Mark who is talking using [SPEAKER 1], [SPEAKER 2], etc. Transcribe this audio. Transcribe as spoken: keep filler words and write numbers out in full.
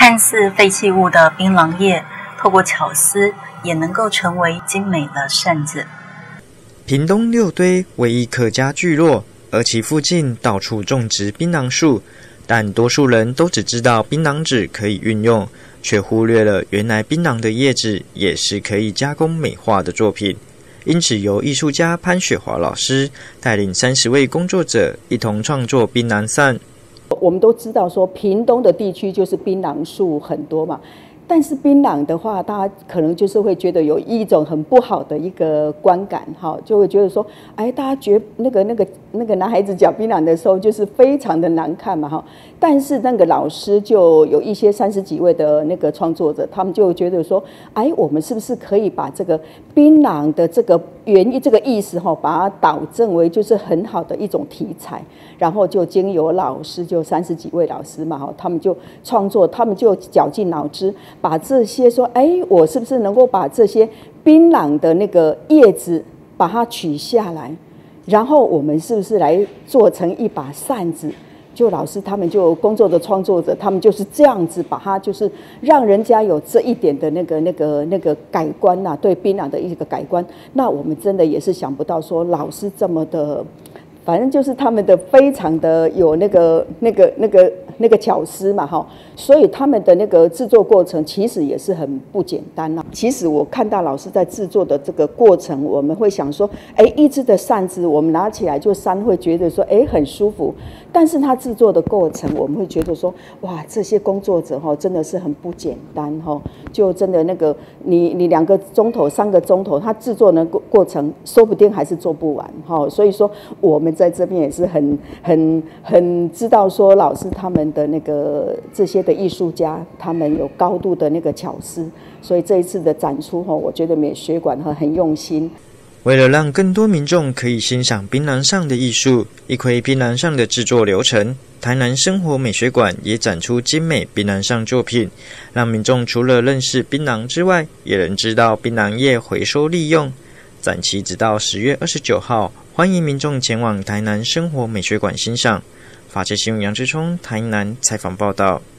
[SPEAKER 1] 看似废弃物的槟榔叶，透过巧思也能够成为精美的扇子。
[SPEAKER 2] 屏东六堆为一客家聚落，而其附近到处种植槟榔树，但多数人都只知道槟榔纸可以运用，却忽略了原来槟榔的叶子也是可以加工美化的作品。因此由艺术家潘雪华老师带领三十位工作者一同创作槟榔扇。
[SPEAKER 3] 我们都知道说屏东的地区就是槟榔树很多嘛，但是槟榔的话，大家可能就是会觉得有一种很不好的一个观感，哈，就会觉得说，哎，大家觉那个那个那个男孩子嚼槟榔的时候，就是非常的难看嘛，哈。但是那个老师就有一些三十几位的那个创作者，他们就觉得说，哎，我们是不是可以把这个槟榔的这个原意这个意思哈，把它导正为就是很好的一种题材，然后就经由老师就三十几位老师嘛，哈，他们就创作，他们就绞尽脑汁。把这些说，哎，我是不是能够把这些槟榔的那个叶子把它取下来，然后我们是不是来做成一把扇子？就老师他们就工作的创作者，他们就是这样子把它，就是让人家有这一点的那个那个那个改观呐、啊，对槟榔的一个改观。那我们真的也是想不到说老师这么的。反正就是他们的非常的有那个那个那个那个巧思嘛，哈，所以他们的那个制作过程其实也是很不简单呐、啊。其实我看到老师在制作的这个过程，我们会想说，哎，一支的扇子我们拿起来就扇，会觉得说，哎，很舒服。但是他制作的过程，我们会觉得说，哇，这些工作者哈真的是很不简单哈，就真的那个你你两个钟头、三个钟头，他制作的过过程，说不定还是做不完哈。所以说我们在这边也是很很很知道说，老师他们的那个这些的艺术家，他们有高度的那个巧思，所以这一次的展出哈，我觉得美学馆很用心。
[SPEAKER 2] 为了让更多民众可以欣赏槟榔扇的艺术，一窥槟榔扇的制作流程，台南生活美学馆也展出精美槟榔扇作品，让民众除了认识槟榔之外，也能知道槟榔叶回收利用。展期直到十月二十九号，欢迎民众前往台南生活美学馆欣赏。法界新闻杨志聪台南采访报道。